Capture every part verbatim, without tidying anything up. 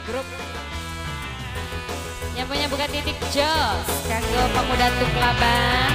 grup yang punya buka titik jos kanggo pemuda Tuklaban.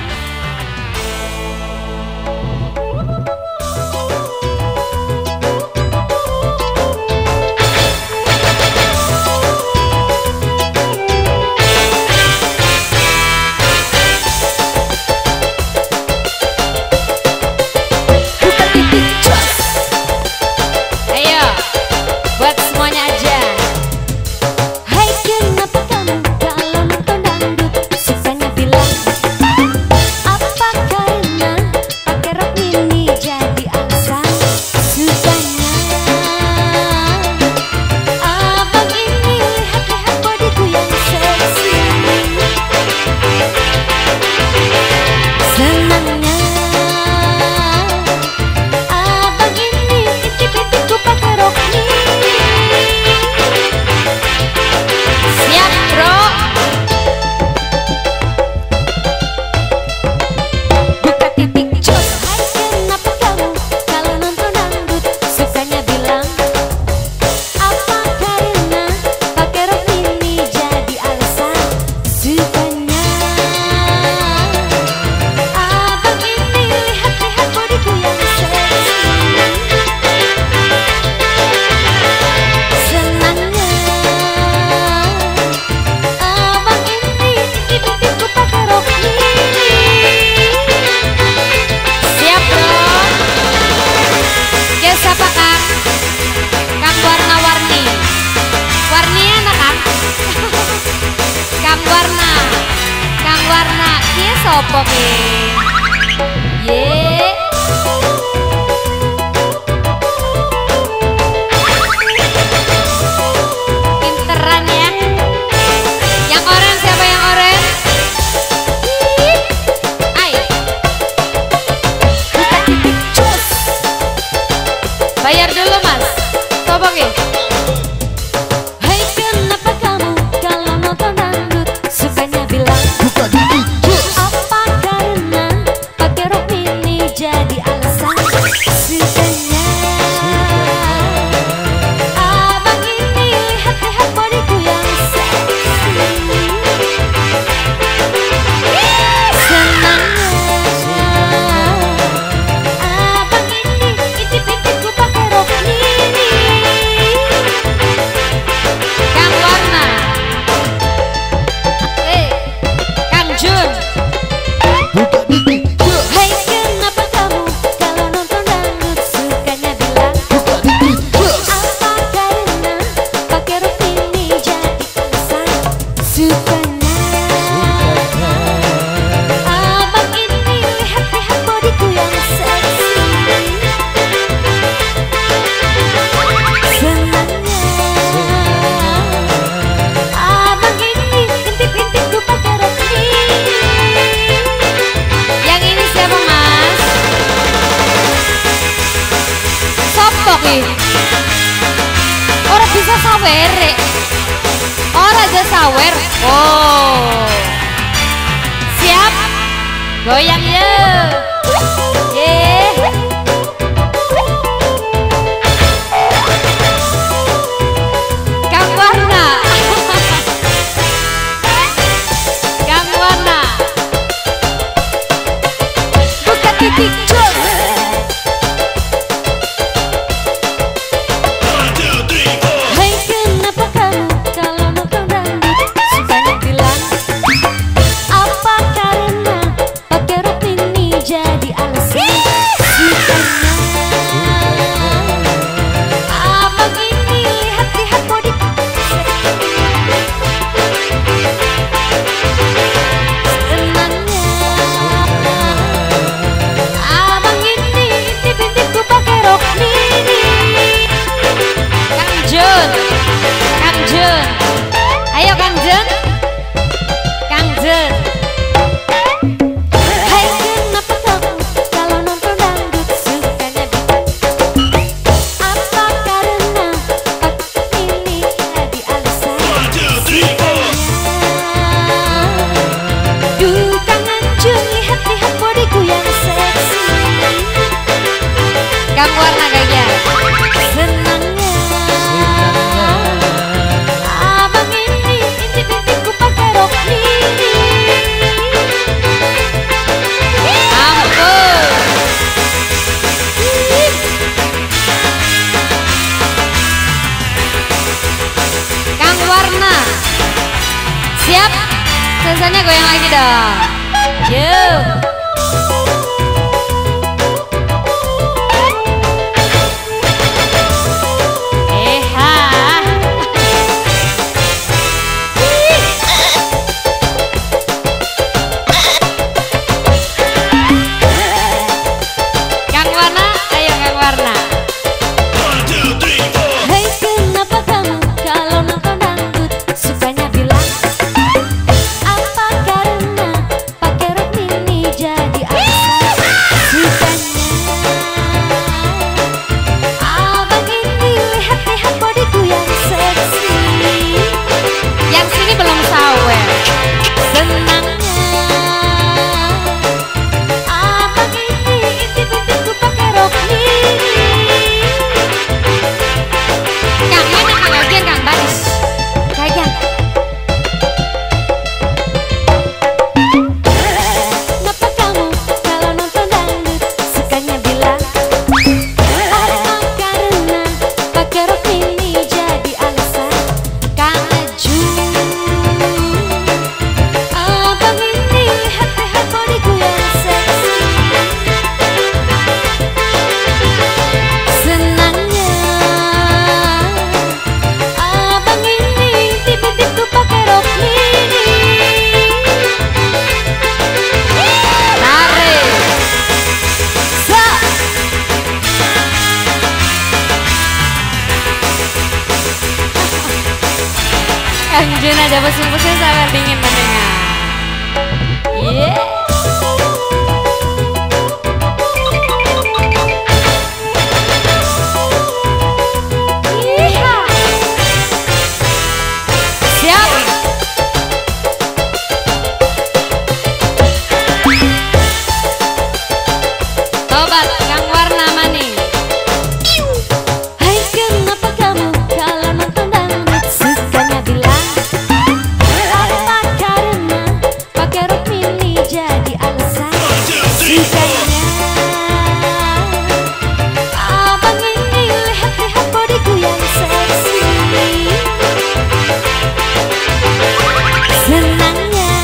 Sopo ki? Ye. Pinteran ya. Yang oren siapa yang oren? Ayo. Buka titik cus. Bayar dulu mas. Sopo ki? Hai kenapa kamu kalau nonton dangdut sukanya bilang buka titik cus. Jadi alasan sukanya abang ini lihat-lihat bodiku yang seksi. Senangnya abang ini intip-intipku pakai rok mini. Kang Warna, eh, Kang Jun. Buka titik. Orang bisa sawer, orang aja sawer. Oh, siap, goyang yuk. Yeah. Kang Warna, Kang Warna, buka titik cus. Apa karena pakai rok Siap? Sensanya goyang lagi dong. Yuk. Jun ada pusing-pusing sabar dingin mendengar. Yeah. Yeeha. Siap. Tobat Kang Warna Maning. Hai, kenapa kamu kalau nonton dangdut sukanya bilang jadi alasan sukanya abang ini lihat-lihat bodiku yang seksi. Senangnya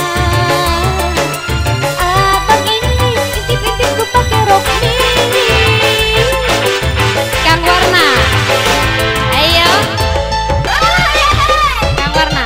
abang ini intip-intipku pakai rok mini. Kang Warna, ayo Kang Warna.